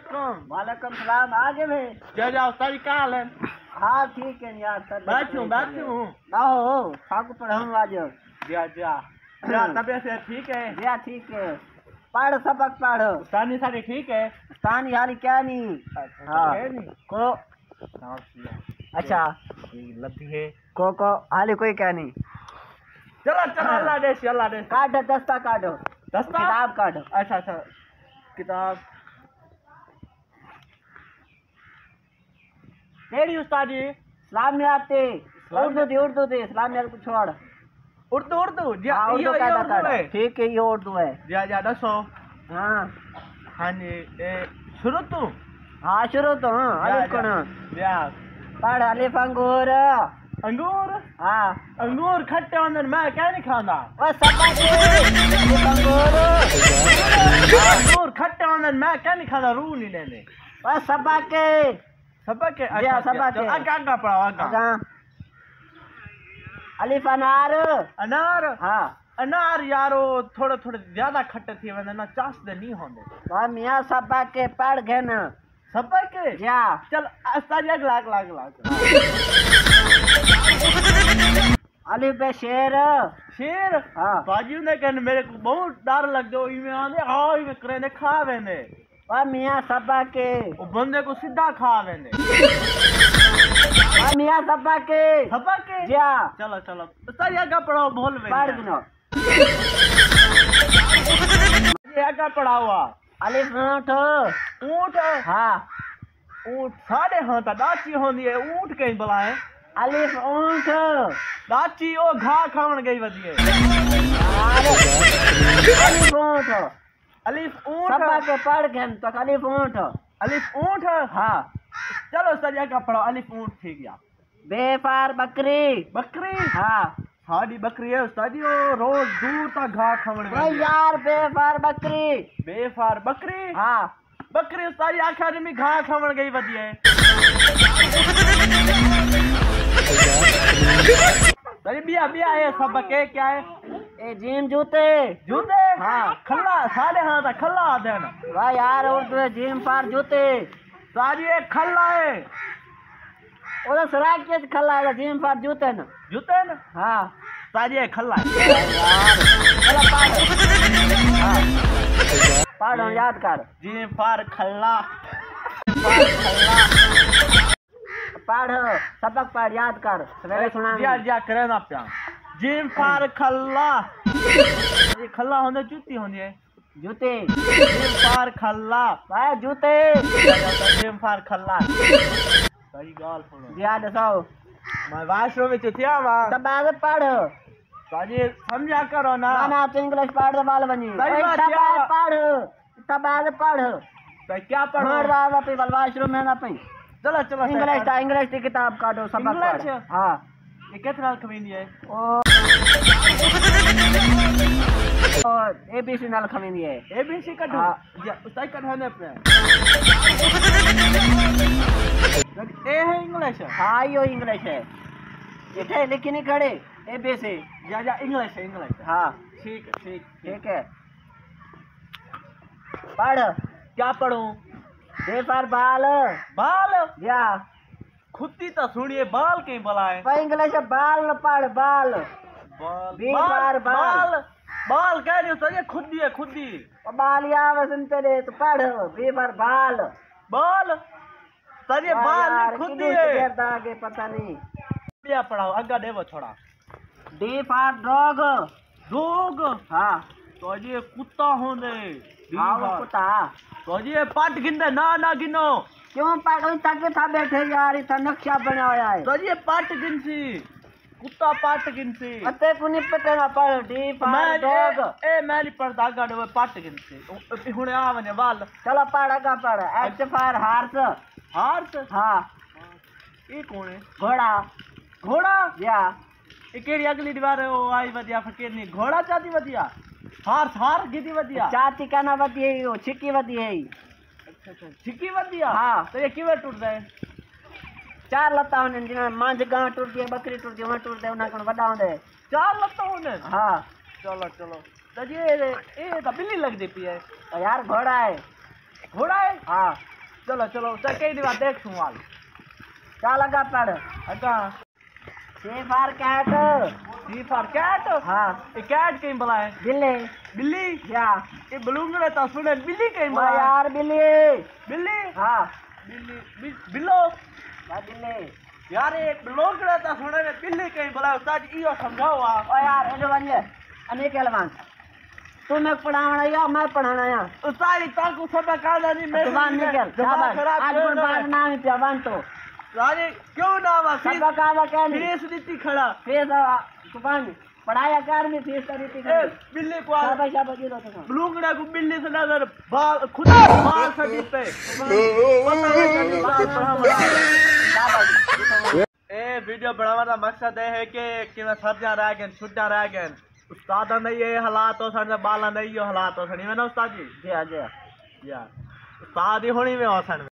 वालेकुम। वालेकुम सलाम। आगे में जा जाओ सारी क्या हाल है? हाँ ठीक है यार सर। बैठूं ना हो ठाकुर पढ़ाऊँ आज। जा जा जा तबियत है ठीक है? या ठीक है। पढ़ सबक पढ़। सानी सारी ठीक है? स्थानी हाली क्या नहीं। हाँ को अच्छा लद्दी है को हाली कोई क्या नहीं। चलो चलो अल्लाह दे काटो दस्ता काटो। दस्ता किताब काटो। अच्छा अच्छा किताब केड़ी उस्तादी? इस्लाम में आते उर्दू दे इस्लाम में कुछ छोड़। उर्दू उर्दू जी उर्दू का ठीक है ये उर्दू है। जा जा दसो। हाँ हाँ जी शुरू तू। हाँ शुरू तो अलिफ कौन जा पढ़ अलिफ अंगूर। अंगूर हाँ अंगूर खट्टे होंगे मैं क्या नहीं खाना। अलिफ अंगूर अंगूर खट्टे होंगे मैं क्या नहीं खाना रू नहीं लेने। सबक सबक है अच्छा सबक है। आगा पढ़ाओ आगा। अलिफ अनार अनार हाँ अनार यारो थोड़े थोड़े ज्यादा खट्टे थी वंदे ना चास दे नहीं होंदे। मियाँ सबक के पढ़ गए न सबक जा चल सारी अगला अगला अगला अलिफ पे शेर शेर हाँ बाजू ने कहने मेरे को बहुत डर लग गयो इमे आंदे हाँ इमे करे खा वेंदे। मियाँ सबक के वो बंदे को सीधा खा वेंदे। मियाँ सबक के सबक जा चलो चलो सारी आगा पढ़ाओ बोल वे पढ़ दिनो। ये आगा पढ़ाओ। अलिफ ऊँट ऊँट हाँ ऊँट साढ़े हाँ ता दाची होंदी है ऊँट कहीं बुलाए। अलिफ ऊँट दाची ओ घा खावन गई वदिए। अलिफ ऊँट अलिफ ऊँट सबक के पढ़ गए तो अलिफ ऊँट अलिफ ऊँट हाँ चलो सरिया का पढ़ो अलिफ ऊँट ठीक गया। बेफार बकरी बकरी हाँ साड़ी बकरी है उस्तादी ओ रोज दूर तक घा खावन गई यार बेफार बकरी बेफार बकरी हाँ बकरी उस्तादी आखिर में घा खावन गई वदिए। अरे बिया बिया है सबक है क्या है? ए जिम जूते जूते हाँ खल्ला साढ़े हाँ था खल्ला आते हैं ना वाह यार उर्दू है जिम पार जूते सारी एक खल्ला है उधर सराय के खल्ला है जिम पार जूते न जूते है ना हाँ सारी एक खल्ला है यार चलो पढ़ हाँ पढ़ याद कर जी फार खल्ला पढ़ सबक पढ़ याद कर सवेरे सुना जिया जिया करे ना प्यार जिम फार खल्ला ये खल्ला होने जूती होनी है जूते जिम फार खल्ला भाई जूते जिम फार खल्ला सही गाल सुनो याद दसाओ मैं वाशरूम में चुतिया वा तब बाद पढ़ साजी समझा करो ना ना तो इंग्लिश पढ़ दे बाल बनी तब बाद पढ़ तो क्या पढ़ो मार दादा पे वाशरूम में ना पे चलो चलो इंग्लिश की किताब काटो सबक पढ़ हाँ ये कितना खमीनी है और एबीसी नाल खमीनी है एबीसी का उस्ताद का ध्यान पे ए है इंग्लिश हाँ यो इंग्लिश है ये लिखी नहीं खड़े एबीसी जा जा इंग्लिश है इंग्लिश हाँ ठीक ठीक ठीक है पढ़ क्या पढ़ूं? बेफार बाल बाल या खुदी तो सुनिए बाल कहीं बुलाए इंग्लिश बाल न पढ़ बाल बेफार बाल बाल कह रही हो ये खुदी है खुदी बाल या सुनते रहे तो पढ़ बेफार बाल बाल सर ये बाल नहीं खुदी है आगे पता नहीं क्या पढ़ाओ आगे देवो छोड़ा डी फॉर डॉग डॉग हाँ तो ये कुत्ता होने कुत्ता तो ये पाट गिनदे ना ना गिनो क्यों पागल तक था बैठे यार इतना नक्शा बना हुआ है तो ये पाट गिनसी कुत्ता पाट गिनसी अते कुनी पता ना पढ़ डी फॉर डॉग ए मैं नहीं पढ़ता गाड़ो वो पाट गिनसी हुने आवने वाल चलो पढ़ आगे पढ़ एच फॉर हार्स हार्स हाँ ये कौन है? घोड़ा घोड़ा या ये केड़ी अगली दीवार है वो आई वदिया फकीर नहीं घोड़ा चाती वदिया हार्स हार गिदी वदिया चाती का ना वदी है वो छिकी वदी है अच्छा छिकी वदिया हाँ तो ये किवे टूट जाए चार लता होने जिन्हें मांझ गां टूट गई बकरी टूट गई वहां टूट दे उन्हें कौन बड़ा होंदे चार लता होने हाँ चलो चलो तो ये तो बिल्ली लग दी पी है तो यार घोड़ा है घोड़ा है हाँ चलो चलो उस्ताद कई दीवार देख सुवाल क्या लगा पढ़ अच्छा C for cat C for cat हाँ ये कैट कहीं भला है बिल्ली बिल्ली या ये बलूंगड़े तो सुने बिल्ली कहीं ओ भला है यार बिल्ली बिल्ली हाँ बिल्लो बिल्ली यार ये बलूंगड़े तो सुने बिल्ली कहीं भला है उस्ताद इयो समझाओ आप ओ यार एडो बन अने केलवान तू मैं पढ़ावना या मैं पढ़ाना या उस्ताद ताकू सब कादा नहीं मैं जुबान निकल दिमाग खराब आज क्यों बोल ना बात ना ही पियावान तो राजे क्यों ना वा सब का क्या नहीं फीस नीति खड़ा फीस जुबान पढ़ाया कर में फीस करी थी ए बिल्ली को शाबाश जी तो बलूंगड़ा को बिल्ली से नजर बाल खुद बाल सटी पे ए वीडियो बनाने का मकसद है कि मैं सर्दियां रह गए छुट्टियां रह गए उस्ताद नहीं ये हालात हो सन बाला नहीं ये हालात हो सनी में ना उस्ताद जी जी या उस्ताद ही होनी में हो सन